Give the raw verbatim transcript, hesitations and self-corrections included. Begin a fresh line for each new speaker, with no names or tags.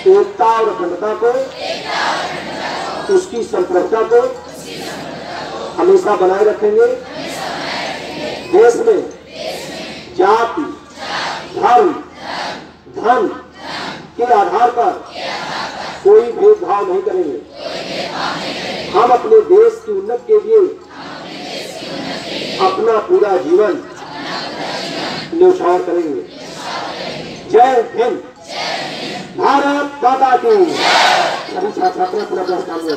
एकता और अखंडता को, उसकी संप्रभुता को हमेशा बनाए रखेंगे। देश में जाति, धर्म, धन के आधार पर कोई भेदभाव नहीं करेंगे। हम अपने देश की उन्नति के लिए अपना पूरा जीवन न्यौछावर करेंगे। जय हिंद, भारत माता की। सभी छात्र अपना अपना